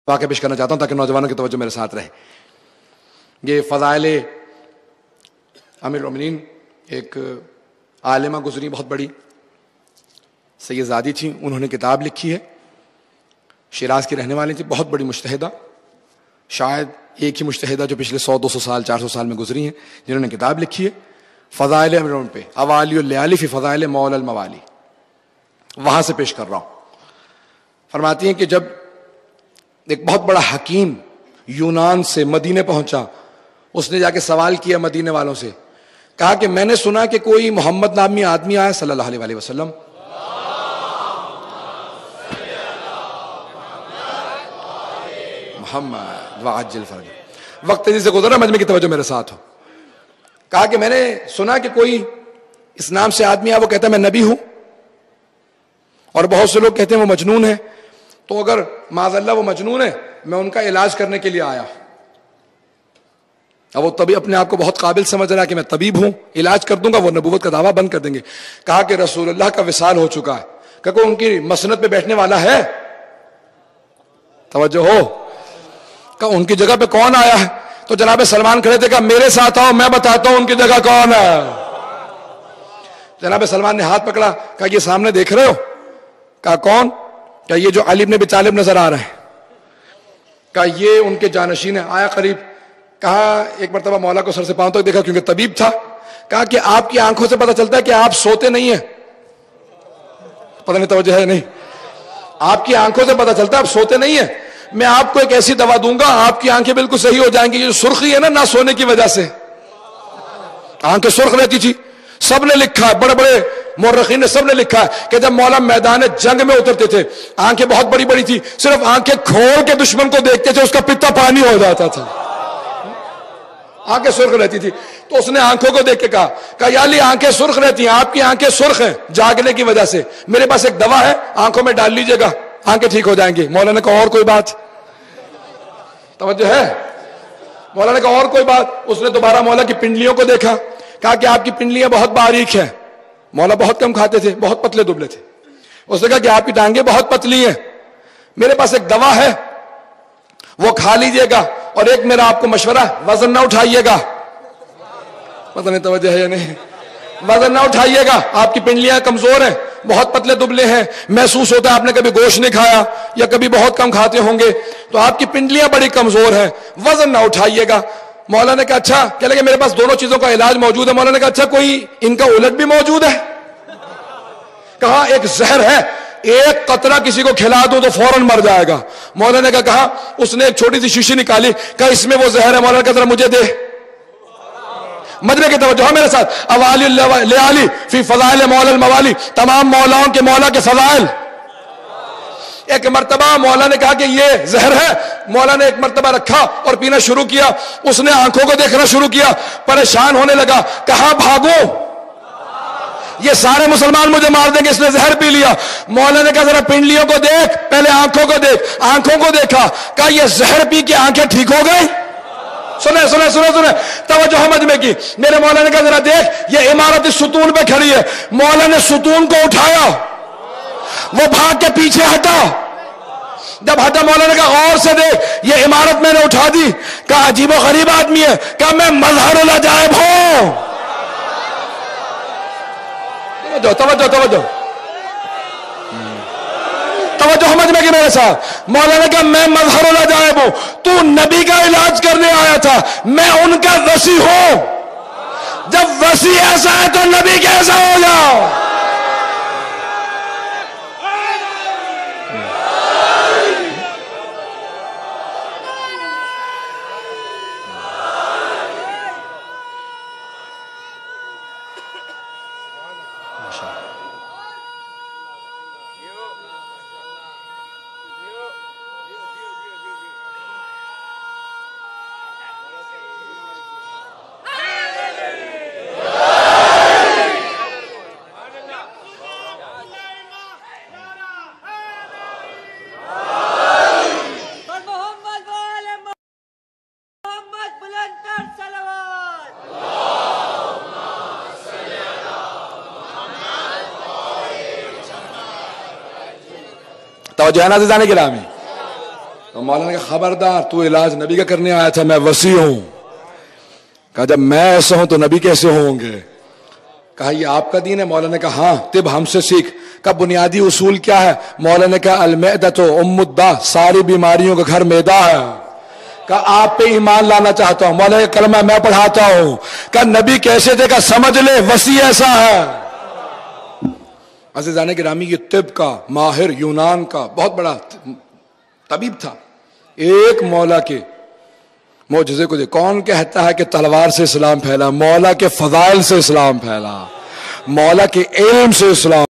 واقعہ پیش کرنا چاہتا ہوں تاکہ نوجوانوں کی توجہ میرے ساتھ رہے. یہ فضائل امیر المومنین، ایک عالمہ گزری بہت بڑی، سید زادی تھیں، انہوں نے کتاب لکھی ہے، شیراز کی رہنے والی تھی، بہت بڑی مجتہدہ، شاید ایک ہی مجتہدہ جو پچھلے 100-200 سال 400 سال میں گزری ہیں جنہوں نے کتاب لکھی ہے فضائل امیر المومنین پہ، اوالی اللیالی فی فضائل مولا الموالی. وہاں سے پیش کر رہا ہوں. فرماتی ہیں کہ جب ایک بہت بڑا حکیم یونان سے مدینے پہنچا، اس نے جا کے سوال کیا مدینے والوں سے، کہا کہ میں نے سنا کہ کوئی محمد نامی آدمی آیا صلی اللہ علیہ وسلم، محمد وعجل فرج. وقت تیزی سے گزر رہا، مجمع کی توجہ میرے ساتھ ہو. کہا کہ میں نے سنا کہ کوئی اس نام سے آدمی آیا، وہ کہتا ہے میں نبی ہوں، اور بہت سے لوگ کہتے ہیں وہ مجنون ہے، تو اگر معاذ اللہ وہ مجنون ہے میں ان کا علاج کرنے کے لیے آیا. اب وہ طبیب اپنے آپ کو بہت قابل سمجھ رہا ہے کہ میں طبیب ہوں، علاج کر دوں گا، وہ نبوت کا دعویٰ بند کر دیں گے. کہا کہ رسول اللہ کا وصال ہو چکا ہے، کہ کوئی ان کی مسند پہ بیٹھنے والا ہے؟ توجہ ہو. کہا ان کی جگہ پہ کون آیا ہے؟ تو جناب سلمان کھڑے تھے، کہا میرے ساتھ آؤ میں بتاتا ہوں ان کی جگہ کون ہے. جناب سلمان نے ہاتھ پکڑا، کہا یہ سامنے دیکھ رہے ہو؟ کہا کون؟ کہا یہ جو علی بن ابی طالب نظر آ رہے ہیں. کہا یہ ان کے جانشین ہیں. آیا قریب، کہا ایک مرتبہ مولا کو سر سے پاؤں تک دیکھا کیونکہ طبیب تھا. کہا کہ آپ کی آنکھوں سے پتہ چلتا ہے کہ آپ سوتے نہیں ہیں. پتہ نہیں توجہ ہے نہیں؟ آپ کی آنکھوں سے پتہ چلتا ہے آپ سوتے نہیں ہیں. میں آپ کو ایک ایسی دوا دوں گا آپ کی آنکھیں بالکل صحیح ہو جائیں گی. یہ جو سرخی ہے نہ سونے کی وجہ سے آنکھیں سرخ رہتی تھی. سب نے لکھا ہے، بڑے بڑے مورخین نے سب نے لکھا ہے کہ جب مولا میدان جنگ میں اترتے تھے آنکھیں بہت بڑی بڑی تھی، صرف آنکھیں کھول کے دشمن کو دیکھتے تھے اس کا پتا پانی ہو جاتا تھا، آنکھیں سرخ رہتی تھی. تو اس نے آنکھوں کو دیکھ کے کہا یا علی آنکھیں سرخ رہتی ہیں، آپ کی آنکھیں سرخ ہیں جاگنے کی وجہ سے، میرے پاس ایک دوا ہے آنکھوں میں ڈال لیجئے گا آنکھیں ٹھیک ہو جائیں گی. مولا نے کہا اور کوئی بات؟ توجہ ہے؟ مولا نے کہا اور کوئی بات؟ اس نے دوبارہ مولا کی پنڈلیوں کو دیکھا، کہا کہ آپ کی پنڈلیاں بہت باریک ہیں. مولا بہت کم کھاتے تھے، بہت پتلے دبلے تھے. اس نے کہا کہ آپ کی ٹانگیں بہت پتلی ہیں، میرے پاس ایک دوا ہے وہ کھا لیجئے گا، اور ایک میرا آپ کو مشورہ، وزن نہ اٹھائیے گا. پتہ نہیں توجہ ہے یا نہیں؟ وزن نہ اٹھائیے گا، آپ کی پنڈلیاں کمزور ہیں، بہت پتلے دبلے ہیں، محسوس ہوتا ہے آپ نے کبھی گوشت نہیں کھایا یا کبھی بہت کم کھاتے ہوں گے، تو آپ کی پنڈلیاں بڑی کمزور ہیں، وزن نہ اٹھائیے گا. مولا نے کہا اچھا، کہنے لگے میرے پاس دونوں چیزوں کا علاج موجود ہے. مولا نے کہا اچھا کوئی ان کا الٹ بھی موجود ہے؟ کہا ایک زہر ہے، ایک قطرہ کسی کو کھلا دوں تو فوراً مر جائے گا. مولا نے کہا اس نے ایک چھوٹی سی شیشی نکالی، کہا اس میں وہ زہر ہے. مولا نے کہا ذرا مجھے دے. مجمع کی توجہ میرے ساتھ. اوالی اللیالی فی فضائل مولا الموالی، تمام مولاؤں کے مولا کے فضائل. ایک مرتبہ مولا نے کہا کہ یہ زہر ہے. مولا نے ایک مرتبہ رکھا اور پینا شروع کیا. اس نے آنکھوں کو دیکھنا شروع کیا، پریشان ہونے لگا، کہاں بھاگوں، یہ سارے مسلمان مجھے مار دیں گے، اس نے زہر پی لیا. مولا نے کہا ذرا پنڈلیوں کو دیکھ، پہلے آنکھوں کو دیکھ. آنکھوں کو دیکھا، کہا یہ زہر پی کے آنکھیں ٹھیک ہو گئی. سنیں سنیں سنیں سنیں توجہ مجمع کی. میرے مولا نے کہا ذرا دیکھ یہ عمارت اس ستون پہ کھڑی ہے. مولا نے ستون کو اٹھایا، وہ بھاگ کے پیچھے ہٹا. جب ہٹا مولا نے کہا اور سے دیکھ یہ عمارت میں نے اٹھا دی. کہا عجیب و غریب آدمی ہے. کہا میں مظہر العجائب ہوں. توجہ توجہ توجہ توجہ مجمع کی میرے ساتھ. مولا نے کہا میں مظہر العجائب ہوں. تو نبی کا علاج کرنے آیا تھا، میں ان کا وصی ہوں. جب وصی ایسا ہے تو نبی کیسا ہوگا؟ توجہ ہے نا عزیزان گرامی. تو مولانا نے کہا خبردار تو علاج نبی کا کرنے آیا تھا، میں وسیع ہوں. کہا جب میں ایسا ہوں تو نبی کیسے ہوں گے؟ کہا یہ آپ کا دین ہے؟ مولانا نے کہا ہاں طب ہم سے سیکھ. کا بنیادی اصول کیا ہے؟ مولانا نے کہا المعدۃ ام الداء، ساری بیماریوں کا گھر معدہ ہے. کہ آپ پہ ایمان لانا چاہتا ہوں. مولانا کا کلمہ میں پڑھاتا ہوں. کہ نبی کیسے تھے؟ کہ سمجھ لے وسیع ایسا ہے. عزیزان گرامی یہ طب کا ماہر، یونان کا بہت بڑا طبیب تھا. ایک مولا کے معجزے کو دے. کون کہتا ہے کہ تلوار سے اسلام پھیلا؟ مولا کے فضائل سے اسلام پھیلا، مولا کے علم سے اسلام